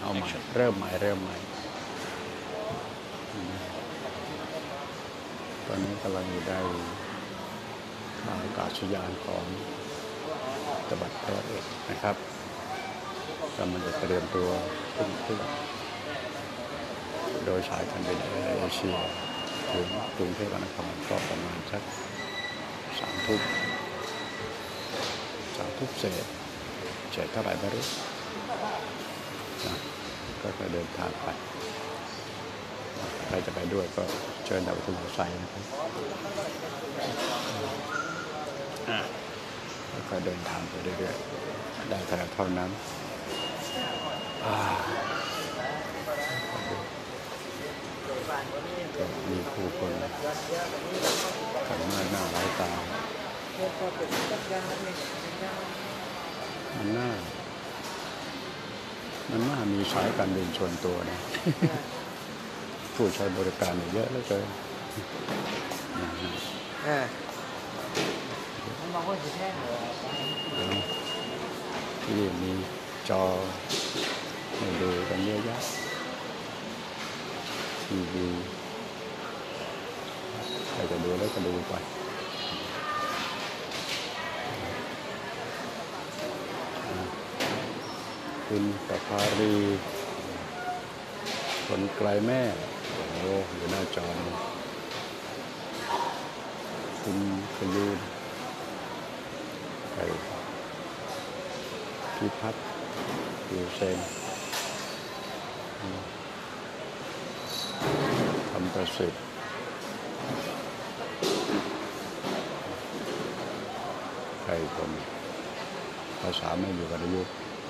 เอาใหม่เริ่มใหม่ตอนนี้กำลังอยู่ได้ท่าอากาศยานของจังหวัดร้อยเอ็ดนะครับกำลังจะเตรียมตัวขึ้นเครื่องโดยสายการบินแอร์เอเชียถึงกรุงเทพมหานครก็ประมาณสัก3 ทุ่มเศษเท่าไหร่ไม่รู้นะก็จะเดินทางไปใครจะไปด้วยก็เชิญดาวทุ่งใส่นะครับแล้วก็เดินทางไปเรื่อยๆได้เท่านั้นก็มีผู้คนขันมากหน้าหลายตามันน่ามีสายการบินชนตัวนะ ผู้ใช้บริการเยอะเหลือเกินที่มีจอให้ดูกันเยอะแยะทีวีใครจะดูแล้วก็ดูไปคุณปภารีคนไกลแม่โอ้โหอยู่หน้าจอคุณขยูนใครพิพัฒน์อยู่เซนทำประสิทธิ์ใครคนภาษาไม่อยู่กับอายุ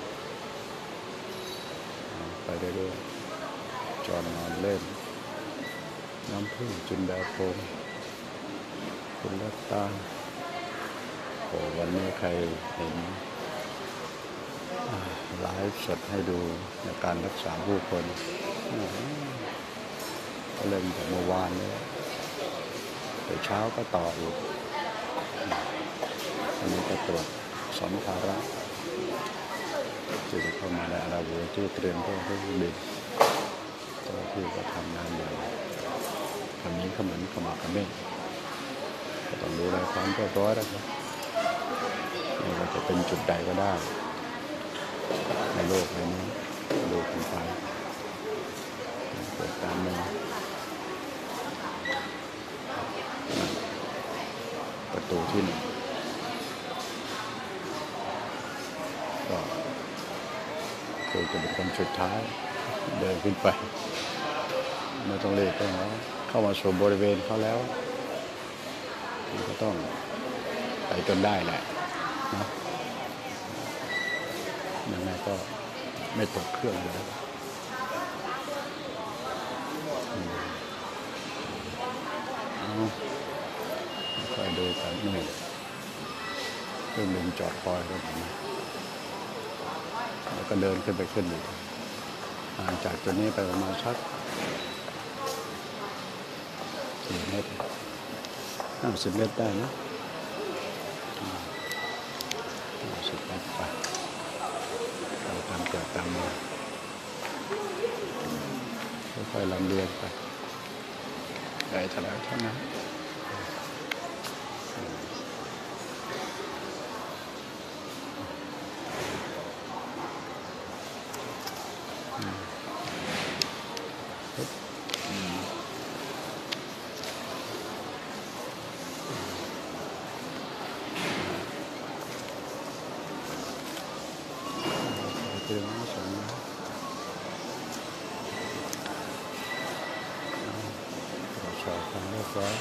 ไปเรื่อยๆจอนนอนเล่นน้ำพึ่งจินดาพงศ์คุณรัตตาโอ้วันนี้ใครเห็นไลฟ์สดให้ดูในการรักษาผู้คนก็เริ่มแต่เมื่อวานนี้แต่เช้าก็ต่ออีกวันนี้ก็ตรวจสัมภาระที่จะเข้ามาในอาราเบียที่เตรียมเครื่องบินเจ้าที่ก็ทำงานอย่างคำนี้ขมันขมักขม้นก็ต้องดูแลความเรียบร้อยนะครับไม่ว่าจะเป็นจุดใดก็ได้ในโลกใบนี้ดูกันไปเกิดการเมืองประตูที่1ก็คือจะเป็นคนสุดท้ายเดินขึ้นไปไม่ต้องเรียกเข้ามาสู่บริเวณเขาแล้วก็ต้องไปจนได้แหละนะยังไงก็ไม่ตกเครื่องเลยค่อยดูกันนี่เครื่องบินจอดคอยครับแล้วก็เดินขึ้นอีกห่างจากตัวนี้ไปประมาณสัก4 เมตร 50 เมตรได้นะ50 เมตรไปเราตามเกิดตามมาค่อยๆลำเลียงไปได้เท่านั้นเรื่องนี้สมนะตรวจสอบความเรียบร้อย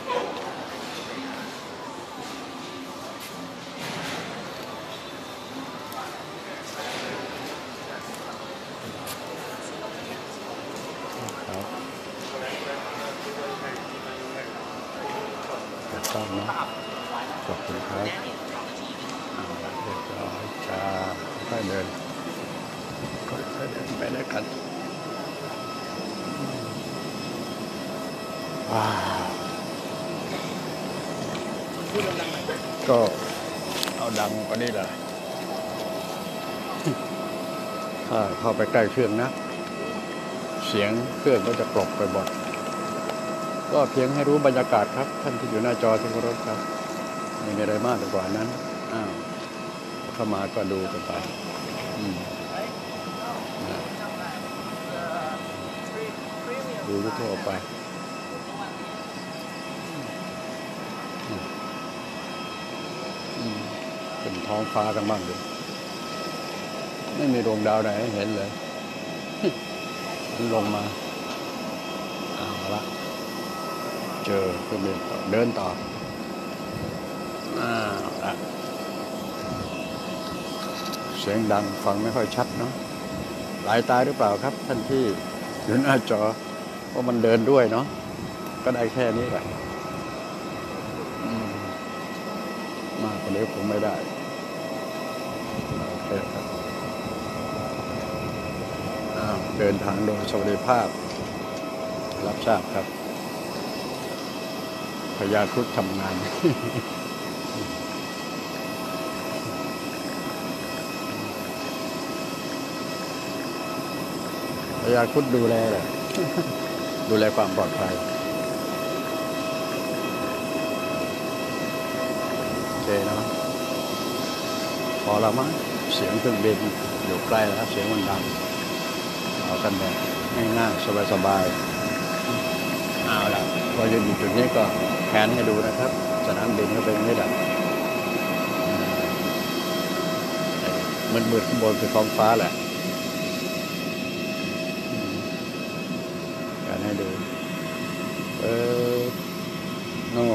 ครับถูกต้องนะขอบคุณครับเรียบร้อยจ้าค่อยเดินไปด้วยกันก็เอาดังกว่านี้เลยถ้าเข้าไปใกล้เครื่องนะเสียงเครื่องก็จะกลบไปหมดก็เพียงให้รู้บรรยากาศครับท่านที่อยู่หน้าจอที่เคารพครับไม่มีอะไรมากกว่านั้นเข้ามาก็ดูกันไปดูทั่วไปเป็นท้องฟ้ากันบ้างดิไม่มีดวงดาวไหนให้เห็นเลยมันลงมาเอาละเจอเครื่องบินต่อเดินต่อละเสียงดังฟังไม่ค่อยชัดเนาะหลายตาหรือเปล่าครับท่านที่อยู่หน้าจอเพราะมันเดินด้วยเนาะก็ได้แค่นี้แหละมากกว่านี้ผมไม่ได้โอเคครับเดินทางโดยสวัสดิภาพรับทราบครับพญาครุฑทำงานพญาครุฑดูแลแหละดูแลความปลอดภัยโอเคเนาะพอแล้วมั้งเสียงเครื่องบินอยู่ใกล้แล้วเสียงมันดังเอากันแบบง่ายๆสบายๆเอาละพอยืนอยู่จุดนี้ก็แผนให้ดูนะครับสนามบินก็เป็นไม่ดับมืดๆข้างบนคือท้องฟ้าแหละแผนให้ดูโน่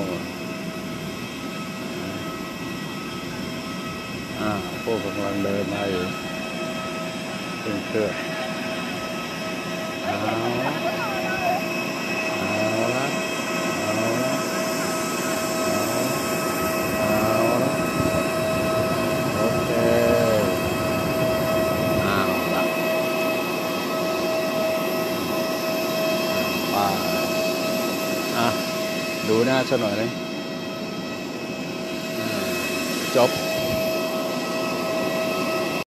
พวกกำลังเดินมาอยู่เครื่องเอาละโอเคเอาละดูหน้าซะหน่อยเลยจบ